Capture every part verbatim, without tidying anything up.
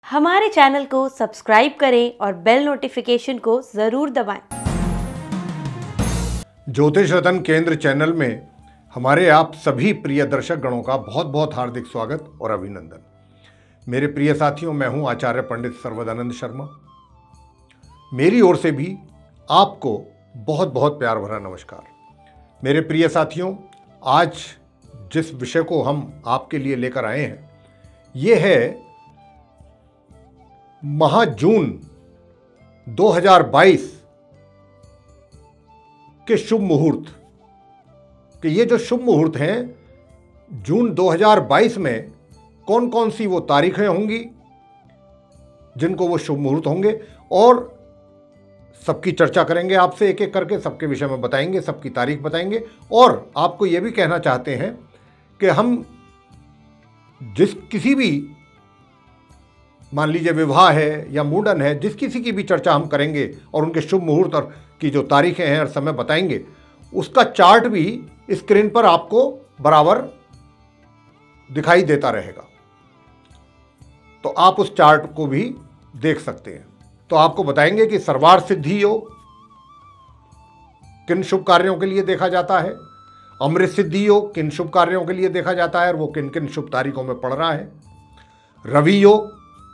हमारे चैनल को सब्सक्राइब करें और बेल नोटिफिकेशन को जरूर दबाएं। ज्योतिष रतन केंद्र चैनल में हमारे आप सभी प्रिय दर्शक गणों का बहुत बहुत हार्दिक स्वागत और अभिनंदन। मेरे प्रिय साथियों, मैं हूं आचार्य पंडित सर्वदानंद शर्मा। मेरी ओर से भी आपको बहुत बहुत प्यार भरा नमस्कार। मेरे प्रिय साथियों, आज जिस विषय को हम आपके लिए लेकर आए हैं ये है माह जून दो हज़ार बाईस के शुभ मुहूर्त। कि ये जो शुभ मुहूर्त हैं जून दो हज़ार बाईस में कौन कौन सी वो तारीखें होंगी जिनको वो शुभ मुहूर्त होंगे, और सबकी चर्चा करेंगे आपसे एक एक करके, सबके विषय में बताएंगे, सबकी तारीख बताएंगे। और आपको ये भी कहना चाहते हैं कि हम जिस किसी भी, मान लीजिए विवाह है या मुंडन है, जिस किसी की भी चर्चा हम करेंगे और उनके शुभ मुहूर्त और की जो तारीखें हैं और समय बताएंगे, उसका चार्ट भी स्क्रीन पर आपको बराबर दिखाई देता रहेगा, तो आप उस चार्ट को भी देख सकते हैं। तो आपको बताएंगे कि सर्वार्थ सिद्धि योग किन शुभ कार्यों के लिए देखा जाता है, अमृत सिद्धि योग किन शुभ कार्यों के लिए देखा जाता है और वो किन किन शुभ तारीखों में पड़ रहा है, रवि योग,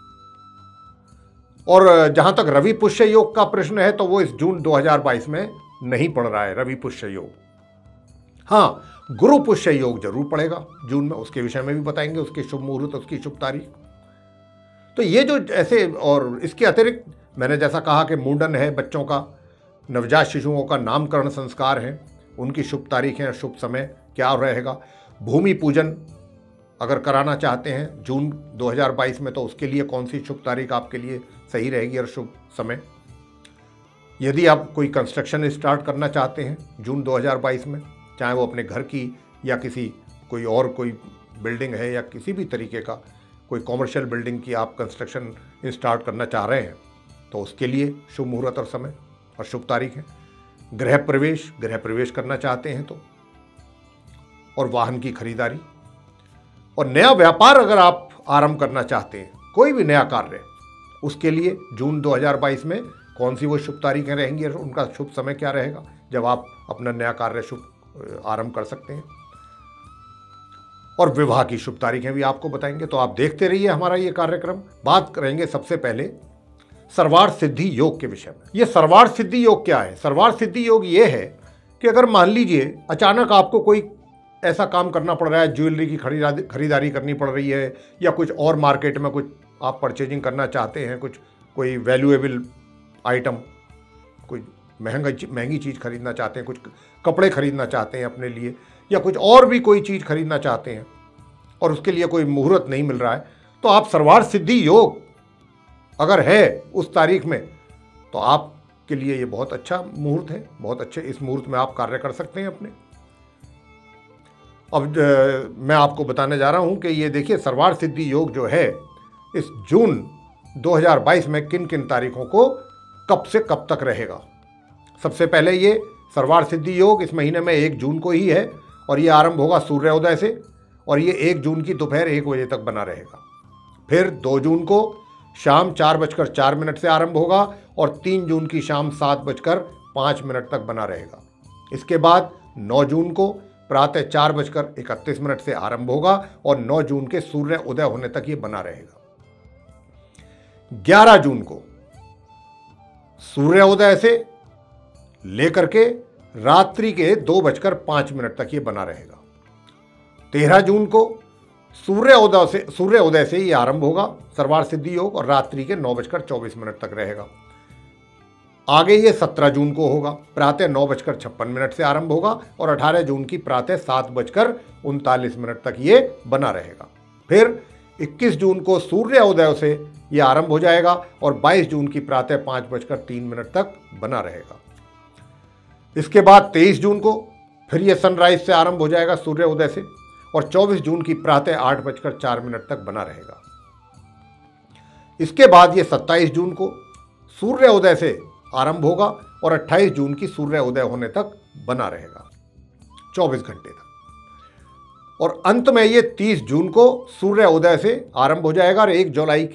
और जहां तक रवि पुष्य योग का प्रश्न है तो वो इस जून दो हज़ार बाईस में नहीं पड़ रहा है रवि पुष्य योग। हाँ, गुरु पुष्य योग जरूर पड़ेगा जून में, उसके विषय में भी बताएंगे, उसके शुभ मुहूर्त, उसकी शुभ तारीख। तो ये जो ऐसे, और इसके अतिरिक्त मैंने जैसा कहा कि मुंडन है, बच्चों का, नवजात शिशुओं का नामकरण संस्कार है, उनकी शुभ तारीखें, शुभ समय क्या रहेगा। भूमि पूजन अगर कराना चाहते हैं जून दो हज़ार बाईस में तो उसके लिए कौन सी शुभ तारीख आपके लिए सही रहेगी और शुभ समय। यदि आप कोई कंस्ट्रक्शन स्टार्ट करना चाहते हैं जून दो हज़ार बाईस में, चाहे वो अपने घर की या किसी कोई और कोई बिल्डिंग है या किसी भी तरीके का कोई कॉमर्शियल बिल्डिंग की आप कंस्ट्रक्शन स्टार्ट करना चाह रहे हैं, तो उसके लिए शुभ मुहूर्त और समय और शुभ तारीख है। गृह प्रवेश गृह प्रवेश करना चाहते हैं तो, और वाहन की खरीदारी, और नया व्यापार अगर आप आरंभ करना चाहते हैं, कोई भी नया कार्य, उसके लिए जून दो हज़ार बाईस में कौन सी वो शुभ तारीखें रहेंगी और उनका शुभ समय क्या रहेगा जब आप अपना नया कार्य शुभ आरंभ कर सकते हैं। और विवाह की शुभ तारीखें भी आपको बताएंगे। तो आप देखते रहिए हमारा ये कार्यक्रम। बात करेंगे सबसे पहले सर्वार्थ सिद्धि योग के विषय में। ये सर्वार्थ सिद्धि योग क्या है? सर्वार्थ सिद्धि योग ये है कि अगर मान लीजिए अचानक आपको कोई ऐसा काम करना पड़ रहा है, ज्वेलरी की खरीदारी खरीदारी करनी पड़ रही है, या कुछ और मार्केट में कुछ आप परचेजिंग करना चाहते हैं, कुछ कोई वैल्यूएबल आइटम, कोई महंगा महंगी चीज़ खरीदना चाहते हैं, कुछ कपड़े खरीदना चाहते हैं अपने लिए, या कुछ और भी कोई चीज़ खरीदना चाहते हैं और उसके लिए कोई मुहूर्त नहीं मिल रहा है, तो आप सर्वार्थ सिद्धि योग अगर है उस तारीख में तो आपके लिए ये बहुत अच्छा मुहूर्त है, बहुत अच्छे इस मुहूर्त में आप कार्य कर सकते हैं अपने। अब मैं आपको बताने जा रहा हूं कि ये देखिए सर्वार्थ सिद्धि योग जो है इस जून दो हज़ार बाईस में किन किन तारीखों को कब से कब तक रहेगा। सबसे पहले ये सर्वार्थ सिद्धि योग इस महीने में एक जून को ही है और ये आरंभ होगा सूर्योदय से, और ये एक जून की दोपहर एक बजे तक बना रहेगा। फिर दो जून को शाम चार बजकर चार मिनट से आरंभ होगा और तीन जून की शाम सात बजकर पाँच मिनट तक बना रहेगा। इसके बाद नौ जून को प्रातः चार बजकर इकतीस मिनट से आरंभ होगा और नौ जून के सूर्य उदय होने तक ये बना रहेगा। ग्यारह जून को सूर्योदय से लेकर के रात्रि के दो बजकर पांच मिनट तक ये बना रहेगा। तेरह जून को सूर्योदय से सूर्योदय से ये आरंभ होगा सर्वार्थ सिद्धि योग और रात्रि के नौ बजकर चौबीस मिनट तक रहेगा। आगे ये सत्रह जून को होगा, प्रातः नौ बजकर छप्पन मिनट से आरंभ होगा और अठारह जून की प्रातः सात बजकर उनतालीस मिनट तक ये बना रहेगा। फिर इक्कीस जून को सूर्योदय से ये आरंभ हो जाएगा और बाईस जून की प्रातः पाँच बजकर तीन मिनट तक बना रहेगा। इसके बाद तेईस जून को फिर ये सनराइज से आरंभ हो जाएगा सूर्योदय से और चौबीस जून की प्रातः आठ बजकर चार मिनट तक बना रहेगा। इसके बाद ये सत्ताईस जून को सूर्योदय से आरंभ होगा और अट्ठाईस जून की सूर्योदय होने तक बना रहेगा चौबीस घंटे तक। और अंत में ये तीस जून को सूर्य उदय से आरंभ हो जाएगा और एक जुलाई के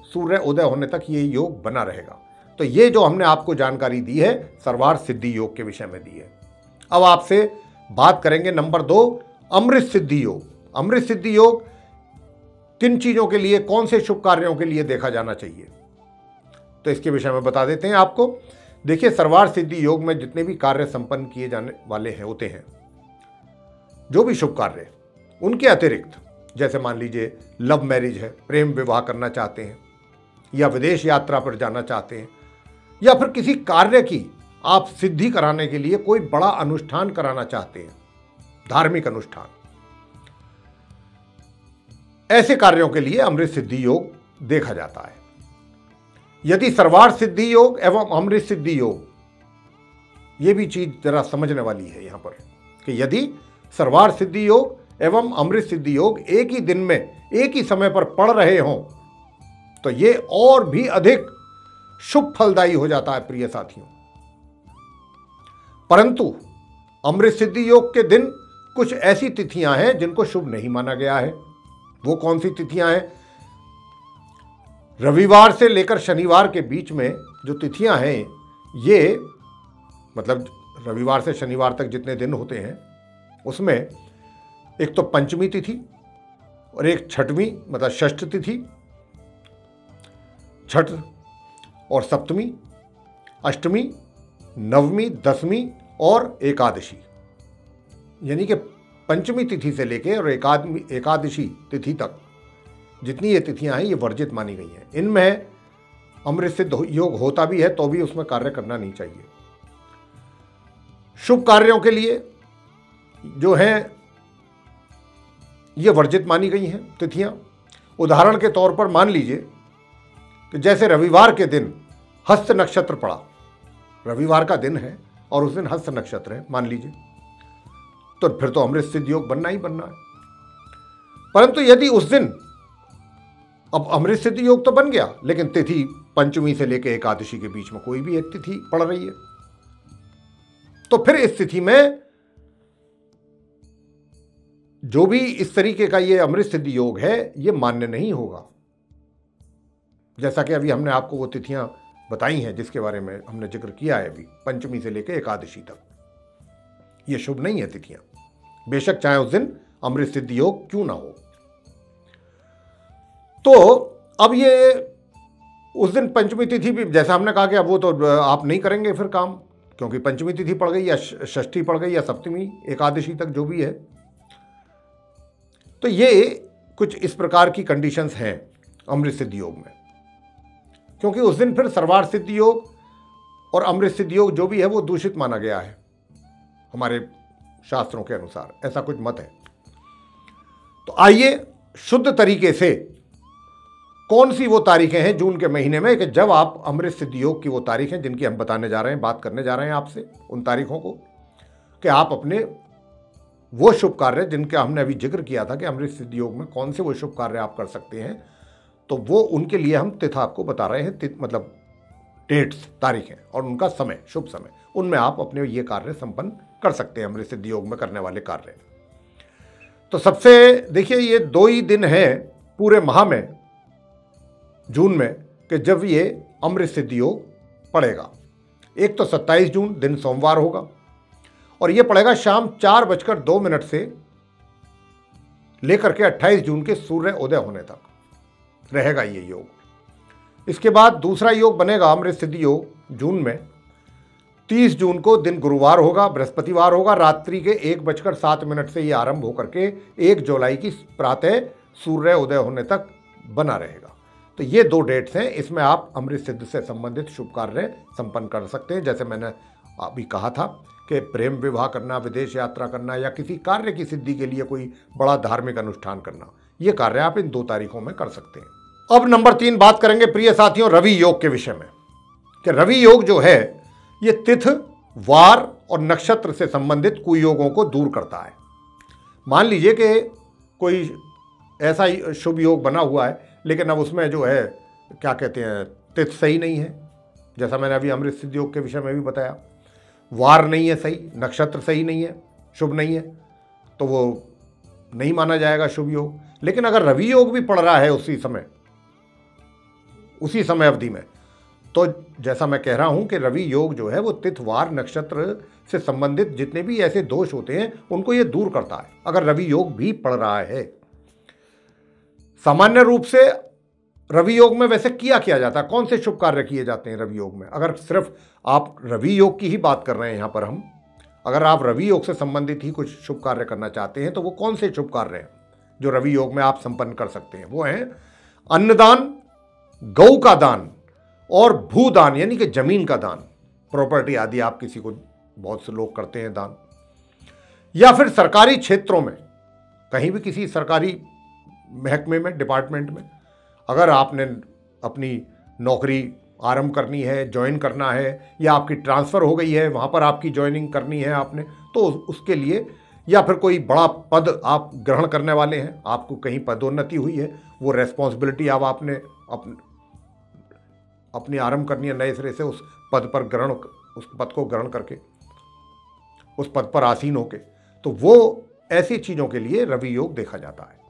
सूर्य उदय होने तक ये योग बना रहेगा। तो ये जो हमने आपको जानकारी दी है सर्वार्थ सिद्धि योग के विषय में दी है। अब आपसे बात करेंगे नंबर दो, अमृत सिद्धि योग। अमृत सिद्धि योग किन चीजों के लिए, कौन से शुभ कार्यों के लिए देखा जाना चाहिए, तो इसके विषय में बता देते हैं आपको। देखिए, सर्वार्थ सिद्धि योग में जितने भी कार्य संपन्न किए जाने वाले हैं होते हैं, जो भी शुभ कार्य, उनके अतिरिक्त जैसे मान लीजिए लव मैरिज है, प्रेम विवाह करना चाहते हैं, या विदेश यात्रा पर जाना चाहते हैं, या फिर किसी कार्य की आप सिद्धि कराने के लिए कोई बड़ा अनुष्ठान कराना चाहते हैं, धार्मिक अनुष्ठान, ऐसे कार्यों के लिए अमृत सिद्धि योग देखा जाता है। यदि सर्वार्थ सिद्धि योग एवं अमृत सिद्धि योग, यह भी चीज जरा समझने वाली है यहां पर कि यदि सर्वार्थ सिद्धि योग एवं अमृत सिद्धि योग एक ही दिन में एक ही समय पर पड़ रहे हों तो ये और भी अधिक शुभ फलदायी हो जाता है प्रिय साथियों। परंतु अमृत सिद्धि योग के दिन कुछ ऐसी तिथियां हैं जिनको शुभ नहीं माना गया है। वो कौन सी तिथियां हैं? रविवार से लेकर शनिवार के बीच में जो तिथियां हैं, ये मतलब रविवार से शनिवार तक जितने दिन होते हैं उसमें एक तो पंचमी तिथि और एक छठवीं मतलब षष्ठ तिथि, छठ और सप्तमी, अष्टमी, नवमी, दसवीं और एकादशी, यानी कि पंचमी तिथि से लेकर और एकादमी एकादशी तिथि तक जितनी ये तिथियां हैं ये वर्जित मानी गई हैं। इनमें अमृत सिद्ध योग होता भी है तो भी उसमें कार्य करना नहीं चाहिए। शुभ कार्यों के लिए जो हैं ये वर्जित मानी गई हैं तिथियां। उदाहरण के तौर पर मान लीजिए कि जैसे रविवार के दिन हस्त नक्षत्र पड़ा, रविवार का दिन है और उस दिन हस्त नक्षत्र है मान लीजिए, तो फिर तो अमृत सिद्धि योग बनना ही बनना है। परंतु यदि उस दिन, अब अमृत सिद्धि योग तो बन गया लेकिन तिथि पंचमी से लेकर एकादशी के बीच में कोई भी एक तिथि पड़ रही है, तो फिर इस तिथि में जो भी इस तरीके का ये अमृत सिद्धि योग है ये मान्य नहीं होगा। जैसा कि अभी हमने आपको वो तिथियां बताई हैं जिसके बारे में हमने जिक्र किया है अभी, पंचमी से लेकर एकादशी तक, ये शुभ नहीं है तिथियां, बेशक चाहे उस दिन अमृत सिद्धि योग क्यों ना हो। तो अब ये उस दिन पंचमी तिथि भी, जैसा हमने कहा कि अब वो तो आप नहीं करेंगे फिर काम, क्योंकि पंचमी तिथि पड़ गई या षष्ठी पड़ गई या सप्तमी एकादशी तक जो भी है। तो ये कुछ इस प्रकार की कंडीशंस हैं अमृत सिद्धि योग में, क्योंकि उस दिन फिर सर्वार्थ सिद्धि योग और अमृत सिद्धि योग जो भी है वो दूषित माना गया है हमारे शास्त्रों के अनुसार, ऐसा कुछ मत है। तो आइए शुद्ध तरीके से कौन सी वो तारीखें हैं जून के महीने में कि जब आप अमृत सिद्धि योग की वो तारीखें जिनकी हम बताने जा रहे हैं, बात करने जा रहे हैं आपसे उन तारीखों को, कि आप अपने वो शुभ कार्य जिनका हमने अभी जिक्र किया था कि अमृत सिद्धि योग में कौन से वो शुभ कार्य आप कर सकते हैं, तो वो उनके लिए हम तिथि आपको बता रहे हैं, मतलब डेट्स, तारीखें और उनका समय, शुभ समय, उनमें आप अपने ये कार्य संपन्न कर सकते हैं अमृत सिद्धि योग में करने वाले कार्य। तो सबसे देखिए, ये दो ही दिन हैं पूरे माह में, जून में, कि जब ये अमृत सिद्धि योग पड़ेगा। एक तो सत्ताईस जून दिन सोमवार होगा और ये पड़ेगा शाम चार बजकर दो मिनट से लेकर के अट्ठाईस जून के सूर्य उदय होने तक रहेगा ये योग। इसके बाद दूसरा योग बनेगा अमृत सिद्धि योग जून में, तीस जून को दिन गुरुवार होगा, बृहस्पतिवार होगा, रात्रि के एक बजकर सात मिनट से ये आरंभ होकर के एक जुलाई की प्रातः सूर्य उदय होने तक बना रहेगा। तो ये दो डेट्स हैं, इसमें आप अमृत सिद्धि से संबंधित शुभ कार्य संपन्न कर सकते हैं। जैसे मैंने अभी कहा था कि प्रेम विवाह करना, विदेश यात्रा करना या किसी कार्य की सिद्धि के लिए कोई बड़ा धार्मिक अनुष्ठान करना, ये कार्य आप इन दो तारीखों में कर सकते हैं। अब नंबर तीन बात करेंगे प्रिय साथियों रवि योग के विषय में, कि रवि योग जो है ये तिथि, वार और नक्षत्र से संबंधित कुयोगों को दूर करता है। मान लीजिए कि कोई ऐसा ही शुभ योग बना हुआ है लेकिन अब उसमें जो है क्या कहते हैं, तिथि सही नहीं है, जैसा मैंने अभी अमृत सिद्धि योग के विषय में भी बताया, वार नहीं है सही, नक्षत्र सही नहीं है, शुभ नहीं है, तो वो नहीं माना जाएगा शुभ योग। लेकिन अगर रवि योग भी पड़ रहा है उसी समय उसी समय अवधि में। तो जैसा मैं कह रहा हूं कि रवि योग जो है वो तिथवार नक्षत्र से संबंधित जितने भी ऐसे दोष होते हैं उनको ये दूर करता है, अगर रवि योग भी पड़ रहा है। सामान्य रूप से रवि योग में वैसे किया किया जाता है, कौन से शुभ कार्य किए जाते हैं रवि योग में? अगर सिर्फ आप रवि योग की ही बात कर रहे हैं यहां पर हम, अगर आप रवि योग से संबंधित ही कुछ शुभ कार्य करना चाहते हैं तो वो कौन से शुभ कार्य हैं जो रवि योग में आप संपन्न कर सकते हैं? वो हैं अन्नदान, गौ का दान और भूदान यानी कि जमीन का दान, प्रॉपर्टी आदि आप किसी को, बहुत से लोग करते हैं दान, या फिर सरकारी क्षेत्रों में कहीं भी किसी सरकारी महकमे में, डिपार्टमेंट में अगर आपने अपनी नौकरी आरंभ करनी है, ज्वाइन करना है, या आपकी ट्रांसफ़र हो गई है वहाँ पर आपकी ज्वाइनिंग करनी है आपने, तो उसके लिए, या फिर कोई बड़ा पद आप ग्रहण करने वाले हैं, आपको कहीं पदोन्नति हुई है, वो रेस्पॉन्सिबिलिटी अब आपने अपने अपनी आरंभ करनी है नए सिरे से, उस पद पर ग्रहण, उस पद को ग्रहण करके उस पद पर आसीन होके, तो वो ऐसी चीज़ों के लिए रवि योग देखा जाता है।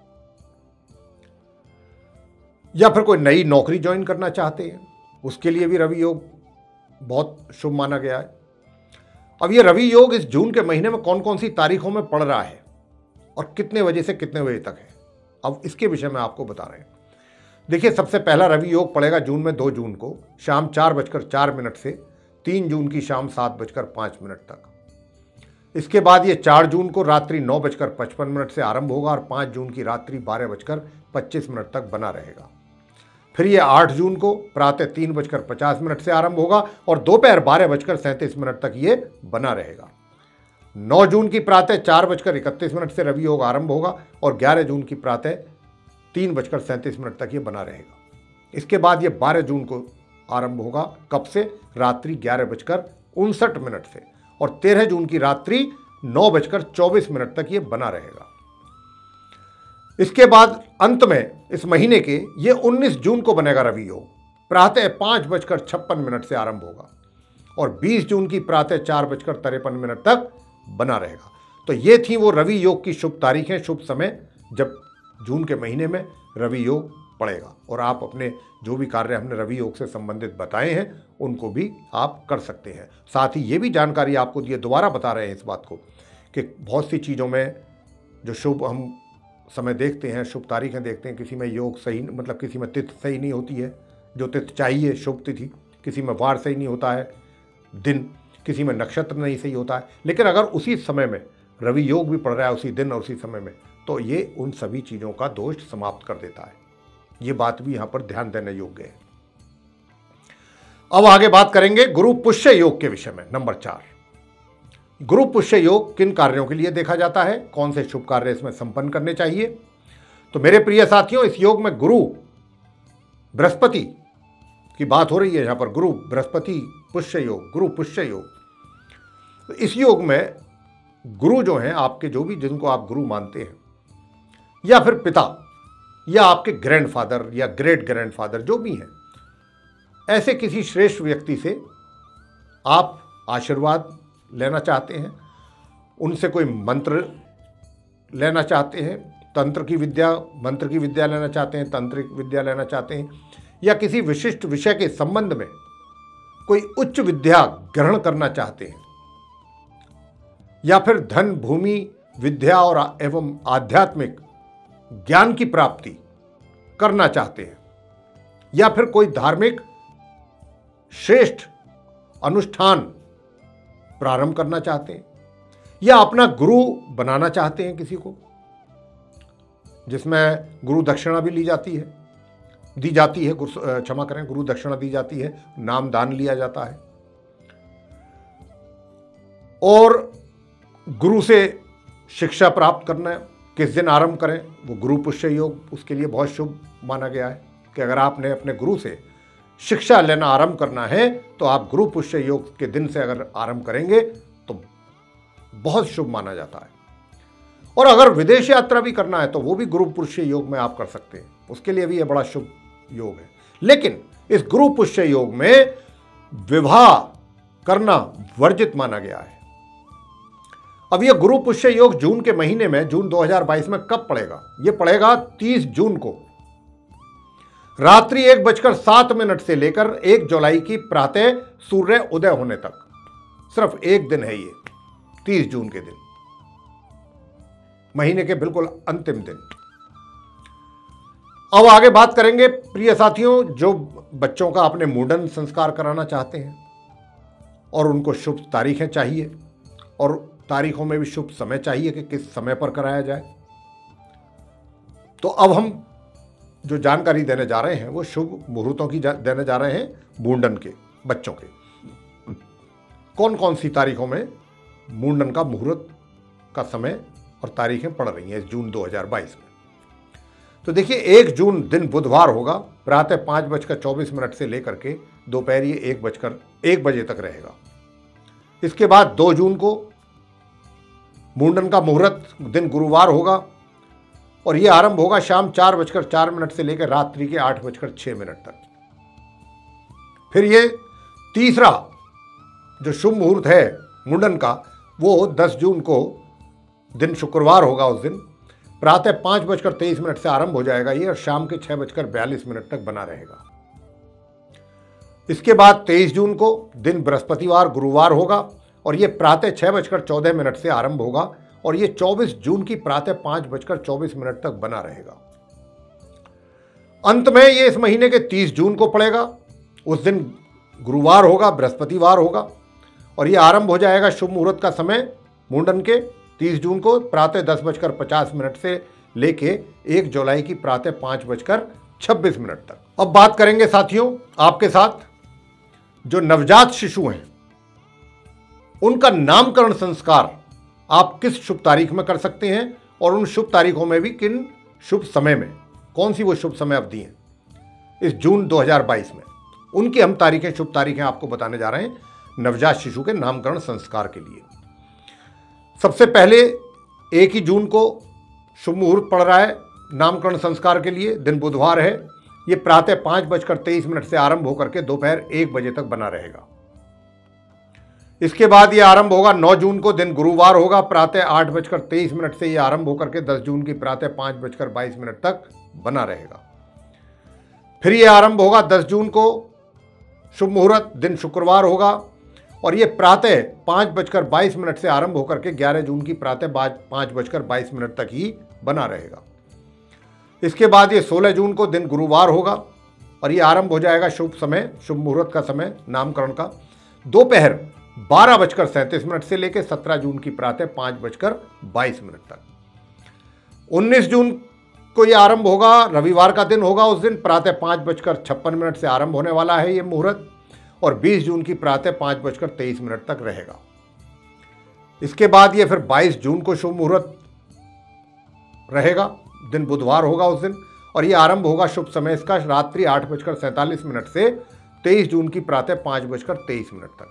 या फिर कोई नई नौकरी ज्वाइन करना चाहते हैं, उसके लिए भी रवि योग बहुत शुभ माना गया है। अब ये रवि योग इस जून के महीने में कौन कौन सी तारीखों में पड़ रहा है और कितने बजे से कितने बजे तक है, अब इसके विषय में आपको बता रहे हैं। देखिए, सबसे पहला रवि योग पड़ेगा जून में दो जून को शाम चार बजकर चार मिनट से तीन जून की शाम सात बजकर पाँच मिनट तक। इसके बाद ये चार जून को रात्रि नौ बजकर पचपन मिनट से आरंभ होगा और पाँच जून की रात्रि बारह बजकर पच्चीस मिनट तक बना रहेगा। फिर ये आठ जून को प्रातः तीन बजकर पचास मिनट से आरंभ होगा और दोपहर बारह बजकर सैंतीस मिनट तक ये बना रहेगा। नौ जून की प्रातः चार बजकर इकतीस मिनट से रवि योग आरंभ होगा और ग्यारह जून की प्रातः तीन बजकर सैंतीस मिनट तक ये बना रहेगा। इसके बाद ये बारह जून को आरंभ होगा, कब से? रात्रि ग्यारह बजकर उनसठ मिनट से, और तेरह जून की रात्रि नौ बजकर चौबीस मिनट तक ये बना रहेगा। इसके बाद अंत में इस महीने के ये उन्नीस जून को बनेगा रवि योग, प्रातः पाँच बजकर छप्पन मिनट से आरंभ होगा और बीस जून की प्रातः चार बजकर तिरपन मिनट तक बना रहेगा। तो ये थी वो रवि योग की शुभ तारीखें, शुभ समय जब जून के महीने में रवि योग पड़ेगा, और आप अपने जो भी कार्य हमने रवि योग से संबंधित बताए हैं उनको भी आप कर सकते हैं। साथ ही ये भी जानकारी आपको ये दोबारा बता रहे हैं इस बात को कि बहुत सी चीज़ों में जो शुभ हम समय देखते हैं, शुभ तारीखें देखते हैं, किसी में योग सही, मतलब किसी में तिथि सही नहीं होती है, जो तिथि चाहिए शुभ तिथि, किसी में वार सही नहीं होता है दिन, किसी में नक्षत्र नहीं सही होता है, लेकिन अगर उसी समय में रवि योग भी पड़ रहा है उसी दिन और उसी समय में, तो ये उन सभी चीज़ों का दोष समाप्त कर देता है। ये बात भी यहाँ पर ध्यान देने योग्य है। अब आगे बात करेंगे गुरु पुष्य योग के विषय में। नंबर चार, गुरु पुष्य योग किन कार्यों के लिए देखा जाता है, कौन से शुभ कार्य इसमें संपन्न करने चाहिए? तो मेरे प्रिय साथियों, इस योग में गुरु बृहस्पति की बात हो रही है। यहां पर गुरु बृहस्पति पुष्य योग, गुरु पुष्य योग। तो इस योग में गुरु जो हैं आपके, जो भी जिनको आप गुरु मानते हैं, या फिर पिता, या आपके ग्रैंडफादर या ग्रेट ग्रैंडफादर जो भी हैं, ऐसे किसी श्रेष्ठ व्यक्ति से आप आशीर्वाद लेना चाहते हैं, उनसे कोई मंत्र लेना चाहते हैं, तंत्र की विद्या, मंत्र की विद्या लेना चाहते हैं, तांत्रिक विद्या लेना चाहते हैं, या किसी विशिष्ट विषय के संबंध में कोई उच्च विद्या ग्रहण करना चाहते हैं, या फिर धन, भूमि, विद्या और एवं आध्यात्मिक ज्ञान की प्राप्ति करना चाहते हैं, या फिर कोई धार्मिक श्रेष्ठ अनुष्ठान प्रारंभ करना चाहते हैं, या अपना गुरु बनाना चाहते हैं किसी को, जिसमें गुरु दक्षिणा भी ली जाती है, दी जाती है, क्षमा करें, गुरु दक्षिणा दी जाती है, नाम दान लिया जाता है, और गुरु से शिक्षा प्राप्त करना है। किस दिन आरंभ करें? वो गुरु पुष्य योग, उसके लिए बहुत शुभ माना गया है कि अगर आपने अपने गुरु से शिक्षा लेना आरंभ करना है तो आप गुरु पुष्य योग के दिन से अगर आरंभ करेंगे तो बहुत शुभ माना जाता है। और अगर विदेश यात्रा भी करना है तो वो भी गुरु पुष्य योग में आप कर सकते हैं, उसके लिए भी ये बड़ा शुभ योग है। लेकिन इस गुरु पुष्य योग में विवाह करना वर्जित माना गया है। अब यह गुरु पुष्य योग जून के महीने में, जून दो हज़ार बाईस में कब पड़ेगा? यह पड़ेगा तीस जून को रात्रि एक बजकर सात मिनट से लेकर एक जुलाई की प्रातः सूर्य उदय होने तक। सिर्फ एक दिन है ये, तीस जून के दिन, महीने के बिल्कुल अंतिम दिन। अब आगे बात करेंगे प्रिय साथियों, जो बच्चों का अपने मुंडन संस्कार कराना चाहते हैं और उनको शुभ तारीखें चाहिए और तारीखों में भी शुभ समय चाहिए कि किस समय पर कराया जाए। तो अब हम जो जानकारी देने जा रहे हैं वो शुभ मुहूर्तों की देने जा रहे हैं मुंडन के, बच्चों के। कौन कौन सी तारीखों में मुंडन का मुहूर्त का समय और तारीखें पड़ रही हैं इस जून दो हज़ार बाईस में। तो देखिए, एक जून दिन बुधवार होगा, प्रातः पाँच बजकर चौबीस मिनट से लेकर के दोपहर ये एक बजकर एक बजे तक रहेगा। इसके बाद दो जून को मुंडन का मुहूर्त दिन गुरुवार होगा और ये आरंभ होगा शाम चार बजकर चार मिनट से लेकर रात्रि के आठ बजकर छः मिनट तक। फिर ये तीसरा जो शुभ मुहूर्त है मुंडन का, वो दस जून को दिन शुक्रवार होगा। उस दिन प्रातः पाँच बजकर तेईस मिनट से आरंभ हो जाएगा ये और शाम के छः बजकर बयालीस मिनट तक बना रहेगा। इसके बाद तेईस जून को दिन बृहस्पतिवार गुरुवार होगा और ये प्रातः छः बजकर चौदह मिनट से आरंभ होगा और ये चौबीस जून की प्रातः पाँच बजकर चौबीस मिनट तक बना रहेगा। अंत में ये इस महीने के तीस जून को पड़ेगा। उस दिन गुरुवार होगा, बृहस्पतिवार होगा और ये आरंभ हो जाएगा शुभ मुहूर्त का समय मुंडन के तीस जून को प्रातः दस बजकर पचास मिनट से लेके एक जुलाई की प्रातः पाँच बजकर छब्बीस मिनट तक। अब बात करेंगे साथियों आपके साथ जो नवजात शिशु हैं उनका नामकरण संस्कार आप किस शुभ तारीख में कर सकते हैं और उन शुभ तारीखों में भी किन शुभ समय में, कौन सी वो शुभ समय अवधि हैं इस जून दो हज़ार बाईस में, उनकी हम तारीखें शुभ तारीखें आपको बताने जा रहे हैं नवजात शिशु के नामकरण संस्कार के लिए। सबसे पहले एक ही जून को शुभ मुहूर्त पड़ रहा है नामकरण संस्कार के लिए। दिन बुधवार है, ये प्रातः पाँच बजकर तेईस मिनट से आरंभ होकर के दोपहर एक बजे तक बना रहेगा। इसके बाद ये आरंभ होगा नौ जून को, दिन गुरुवार होगा, प्रातः आठ बजकर तेईस मिनट से ये आरंभ होकर के दस जून की प्रातः पाँच बजकर बाईस मिनट तक बना रहेगा। फिर ये आरंभ होगा दस जून को शुभ मुहूर्त, दिन शुक्रवार होगा और ये प्रातः पाँच बजकर बाईस मिनट से आरंभ होकर के ग्यारह जून की प्रातः पाँच बजकर बाईस मिनट तक ही बना रहेगा। इसके बाद ये सोलह जून को दिन गुरुवार होगा और ये आरंभ हो जाएगा शुभ समय, शुभ मुहूर्त का समय नामकरण का दोपहर बारह बजकर सैंतीस मिनट से लेकर सत्रह जून की प्रातः पाँच बजकर बाईस मिनट तक। उन्नीस जून को ये आरंभ होगा, रविवार का दिन होगा, उस दिन प्रातः पाँच बजकर छप्पन मिनट से आरंभ होने वाला है ये मुहूर्त और बीस जून की प्रातः पाँच बजकर तेईस मिनट तक रहेगा। इसके बाद ये फिर बाईस जून को शुभ मुहूर्त रहेगा, दिन बुधवार होगा उस दिन और ये आरंभ होगा शुभ समय इसका रात्रि आठ बजकर सैंतालीस मिनट से तेईस जून की प्रातः पाँच बजकर तेईस मिनट तक।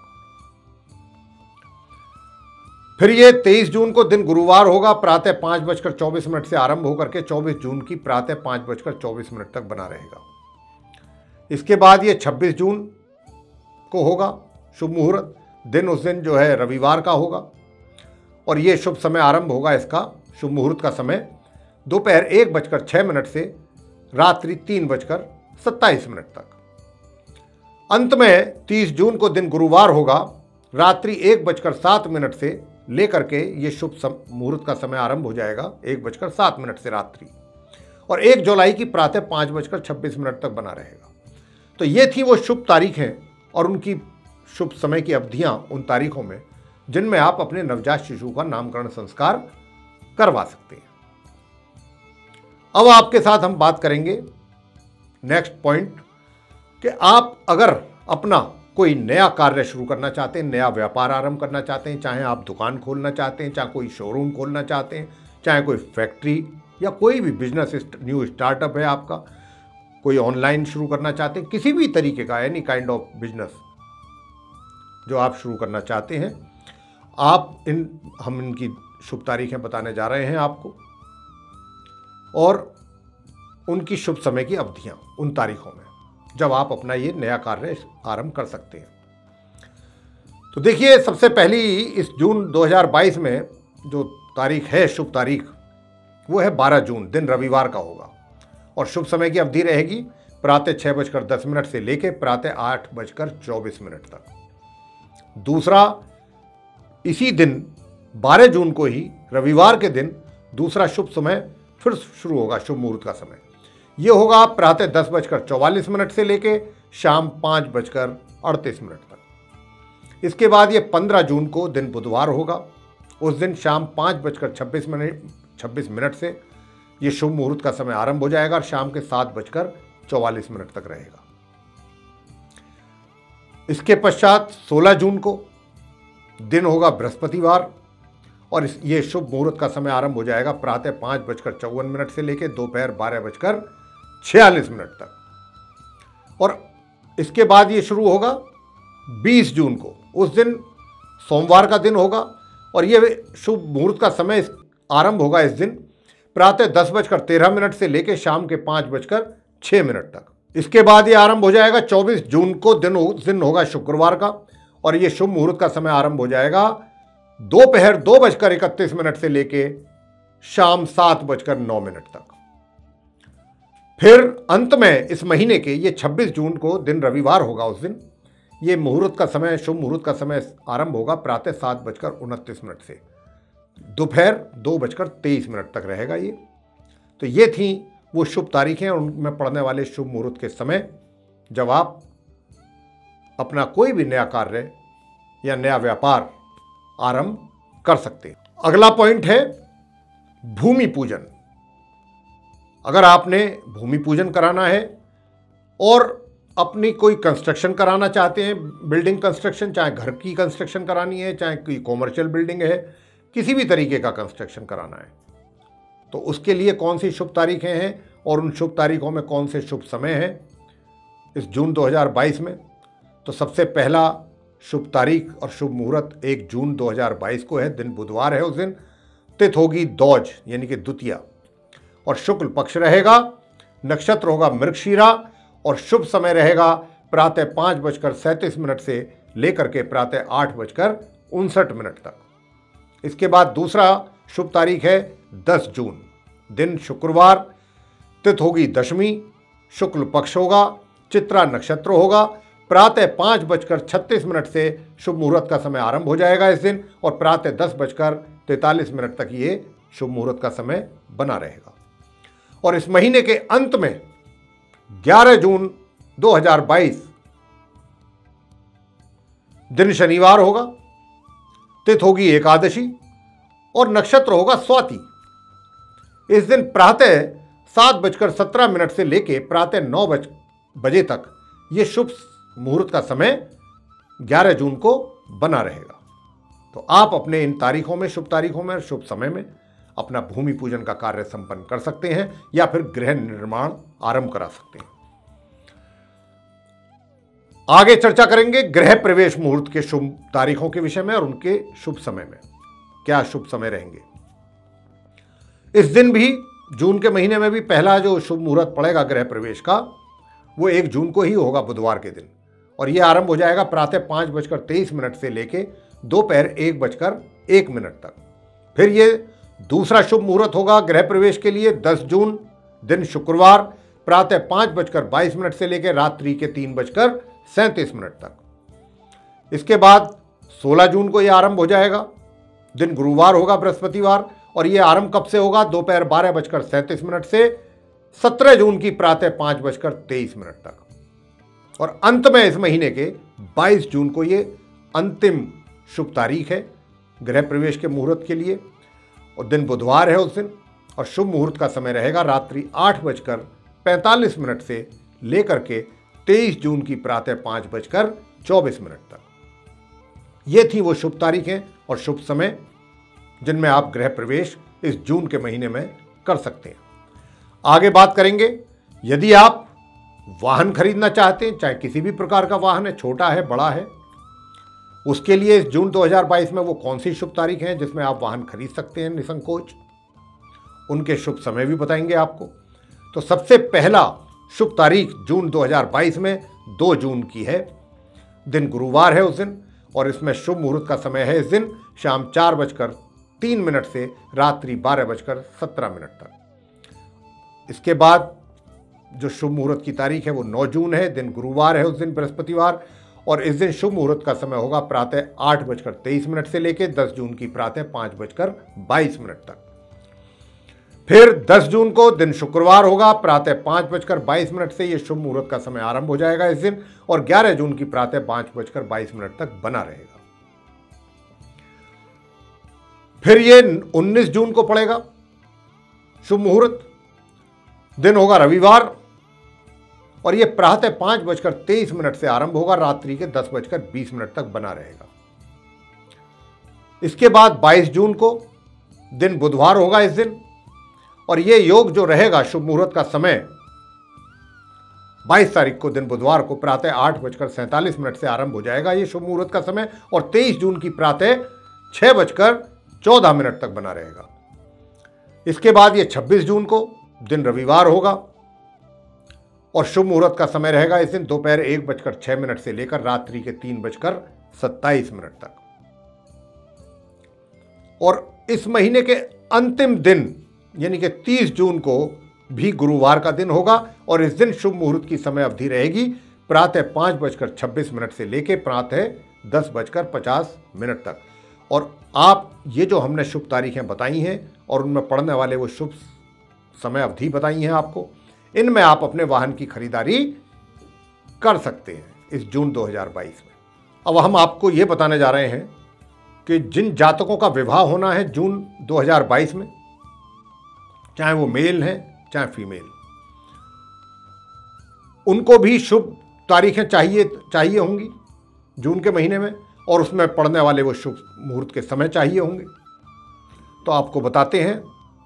फिर ये तेईस जून को दिन गुरुवार होगा, प्रातः पाँच बजकर चौबीस मिनट से आरंभ होकर के चौबीस जून की प्रातः पाँच बजकर चौबीस मिनट तक बना रहेगा। इसके बाद ये छब्बीस जून को होगा शुभ मुहूर्त, दिन उस दिन जो है रविवार का होगा और ये शुभ समय आरंभ होगा इसका शुभ मुहूर्त का समय दोपहर एक बजकर छः मिनट से रात्रि तीन बजकर सत्ताईस मिनट तक। अंत में तीस जून को दिन गुरुवार होगा, रात्रि एक बजकर सात मिनट से लेकर के ये शुभ मुहूर्त का समय आरंभ हो जाएगा एक बजकर सात मिनट से रात्रि और एक जुलाई की प्रातः पाँच बजकर छब्बीस मिनट तक बना रहेगा। तो ये थी वो शुभ तारीखें और उनकी शुभ समय की अवधियां उन तारीखों में जिनमें आप अपने नवजात शिशु का नामकरण संस्कार करवा सकते हैं। अब आपके साथ हम बात करेंगे नेक्स्ट पॉइंट कि आप अगर अपना कोई नया कार्य शुरू करना चाहते हैं, नया व्यापार आरंभ करना चाहते हैं, चाहे आप दुकान खोलना चाहते हैं, चाहे कोई शोरूम खोलना चाहते हैं, चाहे कोई फैक्ट्री या कोई भी बिजनेस न्यू स्टार्टअप है आपका, कोई ऑनलाइन शुरू करना चाहते हैं, किसी भी तरीके का एनी काइंड ऑफ बिजनेस जो आप शुरू करना चाहते हैं, आप इन हम इनकी शुभ तारीखें बताने जा रहे हैं आपको और उनकी शुभ समय की अवधियां उन तारीखों में जब आप अपना ये नया कार्य आरंभ कर सकते हैं। तो देखिए, सबसे पहली इस जून दो हज़ार बाईस में जो तारीख है शुभ तारीख वो है बारह जून, दिन रविवार का होगा और शुभ समय की अवधि रहेगी प्रातः छः बजकर दस मिनट से लेकर प्रातः आठ बजकर चौबीस मिनट तक। दूसरा, इसी दिन बारह जून को ही रविवार के दिन दूसरा शुभ समय फिर शुरू होगा, शुभ मुहूर्त का समय। ये होगा प्रातः दस बजकर चौवालीस मिनट से लेके शाम पाँच बजकर अड़तीस मिनट तक। इसके बाद ये पंद्रह जून को दिन बुधवार होगा। उस दिन शाम पाँच बजकर छब्बीस मिनट छब्बीस मिनट से ये शुभ मुहूर्त का समय आरंभ हो जाएगा और शाम के सात बजकर चौवालीस मिनट तक रहेगा। इसके पश्चात सोलह जून को दिन होगा बृहस्पतिवार और इस ये शुभ मुहूर्त का समय आरंभ हो जाएगा प्रातः पाँच बजकर चौवन मिनट से लेकर दोपहर बारह बजकर छियालीस मिनट तक। और इसके बाद ये शुरू होगा बीस जून को। उस दिन सोमवार का दिन होगा और ये शुभ मुहूर्त का समय आरंभ होगा इस दिन प्रातः दस बजकर तेरह मिनट से लेकर शाम के पाँच बजकर छः मिनट तक। इसके बाद ये आरंभ हो जाएगा चौबीस जून को। दिन हो, दिन होगा शुक्रवार का और ये शुभ मुहूर्त का समय आरंभ हो जाएगा दोपहर दो बजकर इकतीस मिनट से लेके शाम सात बजकर नौ मिनट तक। फिर अंत में इस महीने के ये छब्बीस जून को दिन रविवार होगा। उस दिन ये मुहूर्त का समय, शुभ मुहूर्त का समय आरंभ होगा प्रातः सात बजकर उनतीस मिनट से दोपहर दो बजकर तेईस मिनट तक रहेगा ये। तो ये थी वो शुभ तारीखें और उनमें पड़ने वाले शुभ मुहूर्त के समय जब आप अपना कोई भी नया कार्य या नया व्यापार आरंभ कर सकते हैं। अगला पॉइंट है भूमि पूजन। अगर आपने भूमि पूजन कराना है और अपनी कोई कंस्ट्रक्शन कराना चाहते हैं, बिल्डिंग कंस्ट्रक्शन, चाहे घर की कंस्ट्रक्शन करानी है, चाहे कोई कॉमर्शियल बिल्डिंग है, किसी भी तरीके का कंस्ट्रक्शन कराना है, तो उसके लिए कौन सी शुभ तारीखें हैं और उन शुभ तारीखों में कौन से शुभ समय हैं इस जून दो हज़ार बाईस में। तो सबसे पहला शुभ तारीख और शुभ मुहूर्त एक जून दो हज़ार बाईस को है। दिन बुधवार है। उस दिन तिथि होगी दौज यानी कि द्वितीया और शुक्ल पक्ष रहेगा। नक्षत्र होगा मृगशीरा और शुभ समय रहेगा प्रातः पाँच बजकर सैंतीस मिनट से लेकर के प्रातः आठ बजकर उनसठ मिनट तक। इसके बाद दूसरा शुभ तारीख है दस जून। दिन शुक्रवार, तिथि होगी दशमी, शुक्ल पक्ष होगा, चित्रा नक्षत्र होगा। प्रातः पाँच बजकर छत्तीस मिनट से शुभ मुहूर्त का समय आरंभ हो जाएगा इस दिन और प्रातः दस बजकर तैंतालीस मिनट तक ये शुभ मुहूर्त का समय बना रहेगा। और इस महीने के अंत में ग्यारह जून दो हज़ार बाईस दिन शनिवार होगा, तिथि होगी एकादशी और नक्षत्र होगा स्वाति। इस दिन प्रातः सात बजकर सत्रह मिनट से लेके प्रातः नौ बज बजे तक ये शुभ मुहूर्त का समय ग्यारह जून को बना रहेगा। तो आप अपने इन तारीखों में, शुभ तारीखों में, शुभ समय में अपना भूमि पूजन का कार्य संपन्न कर सकते हैं या फिर गृह निर्माण आरंभ करा सकते हैं। आगे चर्चा करेंगे गृह प्रवेश मुहूर्त के शुभ तारीखों के विषय में और उनके शुभ समय में क्या शुभ समय रहेंगे। इस दिन भी जून के महीने में भी पहला जो शुभ मुहूर्त पड़ेगा गृह प्रवेश का वो एक जून को ही होगा, बुधवार के दिन, और यह आरंभ हो जाएगा प्रातः पाँच बजकर तेईस मिनट से लेके दोपहर एक बजकर एक मिनट तक। फिर ये दूसरा शुभ मुहूर्त होगा गृह प्रवेश के लिए दस जून। दिन शुक्रवार, प्रातः पाँच बजकर बाईस मिनट से लेकर रात्रि के तीन बजकर सैंतीस मिनट तक। इसके बाद सोलह जून को यह आरंभ हो जाएगा। दिन गुरुवार होगा, बृहस्पतिवार, और यह आरंभ कब से होगा? दोपहर बारह बजकर सैंतीस मिनट से सत्रह जून की प्रातः पाँच बजकर तेईस मिनट तक। और अंत में इस महीने के बाईस जून को ये अंतिम शुभ तारीख है गृह प्रवेश के मुहूर्त के लिए, और दिन बुधवार है उस दिन, और शुभ मुहूर्त का समय रहेगा रात्रि आठ बजकर पैंतालीस मिनट से लेकर के तेईस जून की प्रातः पाँच बजकर चौबीस मिनट तक। ये थी वो शुभ तारीखें और शुभ समय जिनमें आप गृह प्रवेश इस जून के महीने में कर सकते हैं। आगे बात करेंगे, यदि आप वाहन खरीदना चाहते हैं, चाहे किसी भी प्रकार का वाहन है, छोटा है बड़ा है, उसके लिए इस जून दो हज़ार बाईस में वो कौन सी शुभ तारीख हैं जिसमें आप वाहन खरीद सकते हैं निसंकोच, उनके शुभ समय भी बताएंगे आपको। तो सबसे पहला शुभ तारीख जून दो हज़ार बाईस में दो जून की है। दिन गुरुवार है उस दिन, और इसमें शुभ मुहूर्त का समय है इस दिन शाम चार बजकर तीन मिनट से रात्रि बारह बजकर सत्रह मिनट तक। इसके बाद जो शुभ मुहूर्त की तारीख है वो नौ जून है, दिन गुरुवार है, उस दिन बृहस्पतिवार। और इस दिन शुभ मुहूर्त का समय होगा प्रातः आठ बजकर तेईस मिनट से लेकर दस जून की प्रातः पाँच बजकर बाईस मिनट तक। फिर दस जून को दिन शुक्रवार होगा, प्रातः पाँच बजकर बाईस मिनट से ये शुभ मुहूर्त का समय आरंभ हो जाएगा इस दिन, और ग्यारह जून की प्रातः पाँच बजकर बाईस मिनट तक बना रहेगा। फिर ये उन्नीस जून को पड़ेगा शुभ मुहूर्त, दिन होगा रविवार, और यह प्रातः पांच बजकर तेईस मिनट से आरंभ होगा, रात्रि के दस बजकर बीस मिनट तक बना रहेगा। इसके बाद बाईस जून को दिन बुधवार होगा इस दिन, और यह योग जो रहेगा शुभ मुहूर्त का समय बाईस तारीख को दिन बुधवार को प्रातः आठ बजकर सैंतालीस मिनट से आरंभ हो जाएगा ये शुभ मुहूर्त का समय, और तेईस जून की प्रातः छह बजकर चौदह मिनट तक बना रहेगा। इसके बाद ये छब्बीस जून को दिन रविवार होगा, और शुभ मुहूर्त का समय रहेगा इस दिन दोपहर एक बजकर छह मिनट से लेकर रात्रि के तीन बजकर सत्ताईस मिनट तक। और इस महीने के अंतिम दिन यानी कि तीस जून को भी गुरुवार का दिन होगा, और इस दिन शुभ मुहूर्त की समय अवधि रहेगी प्रातः पाँच बजकर छब्बीस मिनट से लेकर प्रातः दस बजकर पचास मिनट तक। और आप ये जो हमने शुभ तारीखें बताई हैं और उनमें पड़ने वाले वो शुभ समय अवधि बताई हैं आपको, इनमें आप अपने वाहन की खरीदारी कर सकते हैं इस जून दो हज़ार बाईस में। अब हम आपको ये बताने जा रहे हैं कि जिन जातकों का विवाह होना है जून दो हज़ार बाईस में, चाहे वो मेल हैं चाहे फीमेल, उनको भी शुभ तारीखें चाहिए चाहिए होंगी जून के महीने में, और उसमें पड़ने वाले वो शुभ मुहूर्त के समय चाहिए होंगे। तो आपको बताते हैं,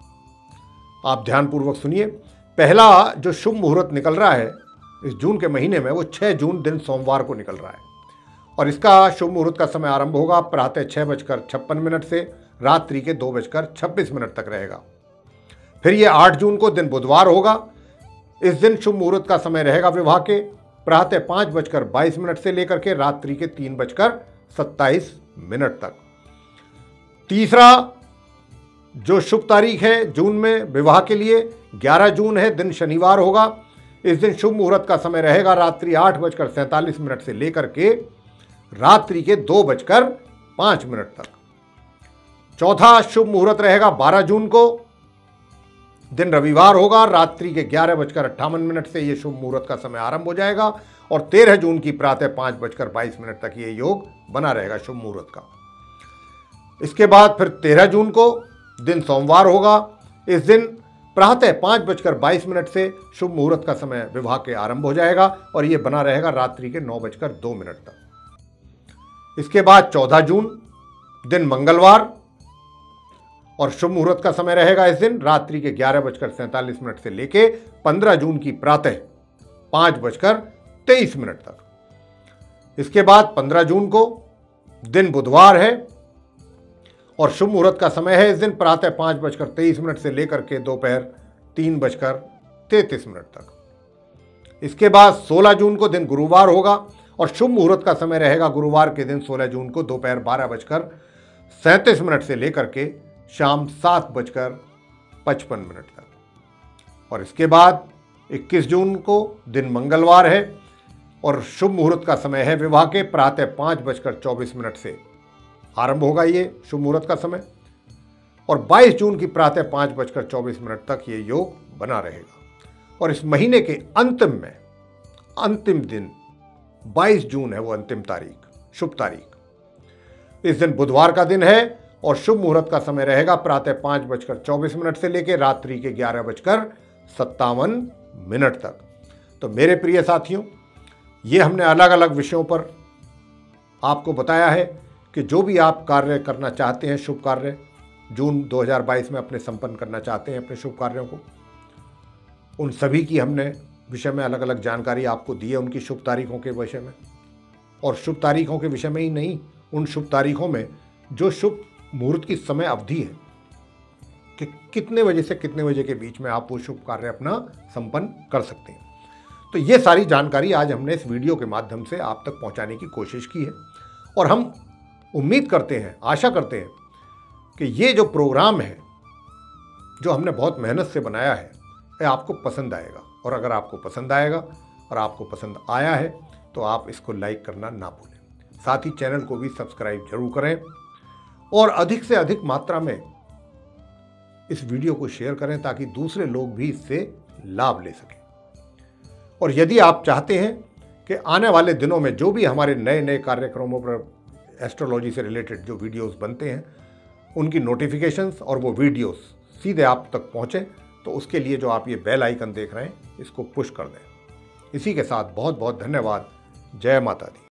आप ध्यानपूर्वक सुनिए। पहला जो शुभ मुहूर्त निकल रहा है इस जून के महीने में वो छह जून दिन सोमवार को निकल रहा है, और इसका शुभ मुहूर्त का समय आरंभ होगा प्रातः छः बजकर छप्पन मिनट से रात्रि के दो बजकर छब्बीस मिनट तक रहेगा। फिर ये आठ जून को दिन बुधवार होगा, इस दिन शुभ मुहूर्त का समय रहेगा विवाह के प्रातः पाँच बजकर बाईस मिनट से लेकर के रात्रि के तीन बजकर सत्ताईस मिनट तक। तीसरा जो शुभ तारीख है जून में विवाह के लिए ग्यारह जून है, दिन शनिवार होगा, इस दिन शुभ मुहूर्त का समय रहेगा रात्रि आठ बजकर सैंतालीस मिनट से लेकर के रात्रि के दो बजकर पाँच मिनट तक। चौथा शुभ मुहूर्त रहेगा बारह जून को, दिन रविवार होगा, रात्रि के ग्यारह बजकर अट्ठावन मिनट से यह शुभ मुहूर्त का समय आरंभ हो जाएगा, और तेरह जून की प्रातः पाँच बजकर बाईस मिनट तक ये योग बना रहेगा शुभ मुहूर्त का। इसके बाद फिर तेरह जून को दिन सोमवार होगा, इस दिन प्रातः पाँच बजकर बाईस मिनट से शुभ मुहूर्त का समय विवाह के आरंभ हो जाएगा, और यह बना रहेगा रात्रि के नौ बजकर दो मिनट तक। इसके बाद चौदह जून दिन मंगलवार, और शुभ मुहूर्त का समय रहेगा इस दिन रात्रि के ग्यारह बजकर सैंतालीस मिनट से लेके पंद्रह जून की प्रातः पाँच बजकर तेईस मिनट तक। इसके बाद पंद्रह जून को दिन बुधवार है, और शुभ मुहूर्त का समय है इस दिन प्रातः पाँच बजकर तेईस मिनट से लेकर के दोपहर तीन बजकर तैंतीस मिनट तक। इसके बाद सोलह जून को दिन गुरुवार होगा, और शुभ मुहूर्त का समय रहेगा गुरुवार के दिन सोलह जून को दोपहर बारह बजकर सैंतीस मिनट से लेकर के शाम सात बजकर पचपन मिनट तक। और इसके बाद इक्कीस जून को दिन मंगलवार है, और शुभ मुहूर्त का समय है विवाह के प्रातः पाँच बजकर चौबीस मिनट से आरंभ होगा ये शुभ मुहूर्त का समय, और बाईस जून की प्रातः पाँच बजकर चौबीस मिनट तक ये योग बना रहेगा। और इस महीने के अंतिम में अंतिम दिन बाईस जून है वो अंतिम तारीख, शुभ तारीख। इस दिन बुधवार का दिन है, और शुभ मुहूर्त का समय रहेगा प्रातः पाँच बजकर चौबीस मिनट से लेकर रात्रि के ग्यारह बजकर सत्तावन मिनट तक। तो मेरे प्रिय साथियों, ये हमने अलग अलग विषयों पर आपको बताया है कि जो भी आप कार्य करना चाहते हैं, शुभ कार्य जून दो हज़ार बाईस में अपने संपन्न करना चाहते हैं अपने शुभ कार्यों को, उन सभी की हमने विषय में अलग अलग जानकारी आपको दी है, उनकी शुभ तारीखों के विषय में। और शुभ तारीखों के विषय में ही नहीं, उन शुभ तारीखों में जो शुभ मुहूर्त की समय अवधि है कि कितने बजे से कितने बजे के बीच में आप वो शुभ कार्य अपना संपन्न कर सकते हैं। तो ये सारी जानकारी आज हमने इस वीडियो के माध्यम से आप तक पहुंचाने की कोशिश की है, और हम उम्मीद करते हैं, आशा करते हैं कि ये जो प्रोग्राम है जो हमने बहुत मेहनत से बनाया है, ये आपको पसंद आएगा। और अगर आपको पसंद आएगा और आपको पसंद आया है तो आप इसको लाइक करना ना भूलें। साथ ही चैनल को भी सब्सक्राइब जरूर करें और अधिक से अधिक मात्रा में इस वीडियो को शेयर करें ताकि दूसरे लोग भी इससे लाभ ले सकें। और यदि आप चाहते हैं कि आने वाले दिनों में जो भी हमारे नए नए कार्यक्रमों पर एस्ट्रोलॉजी से रिलेटेड जो वीडियोस बनते हैं उनकी नोटिफिकेशंस और वो वीडियोस सीधे आप तक पहुंचे, तो उसके लिए जो आप ये बेल आइकन देख रहे हैं इसको पुश कर दें। इसी के साथ बहुत बहुत धन्यवाद। जय माता दी।